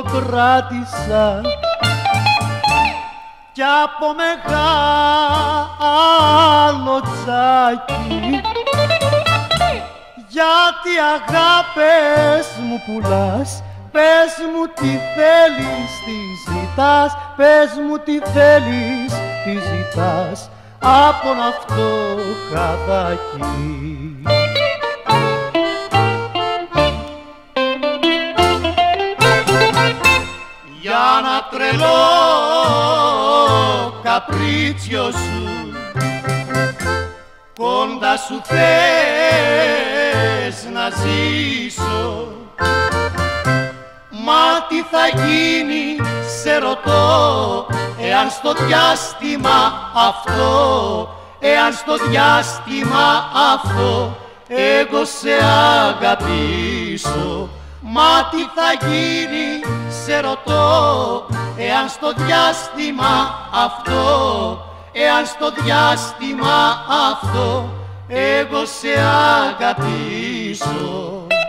κράτησα κι από μεγάλο τσάκι, γιατί αγάπες μου πουλάς, πες μου τι θέλεις, τι ζητάς, πες μου τι θέλεις, τι ζητάς απον' αυτό χαδάκι. Για ένα τρελό καπρίτσιο σου κοντά σου θες να ζήσω, μα τι θα γίνει σε ρωτώ, εάν στο διάστημα αυτό, εάν στο διάστημα αυτό εγώ σε αγαπήσω. Μα τι θα γίνει σε ρωτώ, εάν στο διάστημα αυτό, εάν στο διάστημα αυτό εγώ σε αγαπήσω.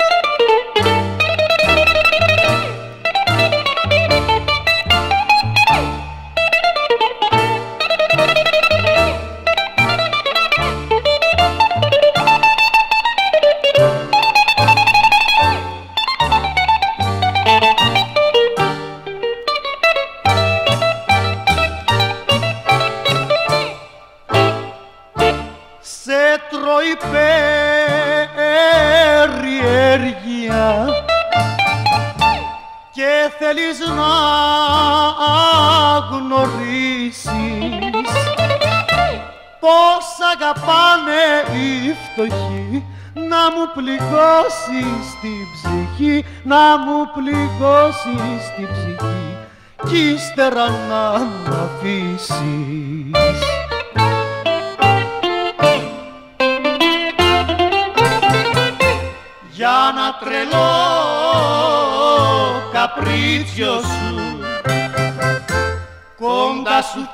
Σε τρώει περιέργεια και θέλεις να γνωρίσεις πως αγαπάνε οι φτωχοί, να μου πληγώσεις την ψυχή, να μου πληγώσεις την ψυχή κι ύστερα να μ' αφήσεις. Για ένα τρελό καπρίτσιο σου κοντά σου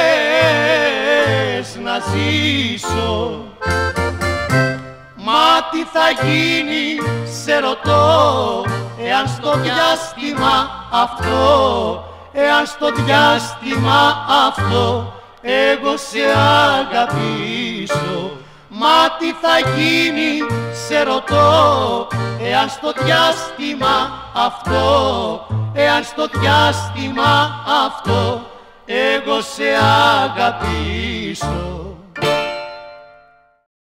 θες να ζήσω, μα τι θα γίνει σε ρωτώ, εάν στο διάστημα αυτό, εάν στο διάστημα αυτό εγώ σε αγαπήσω. Μα τι θα γίνει σε ρωτώ, εάν στο διάστημα αυτό, εάν στο διάστημα αυτό εγώ σε αγαπήσω.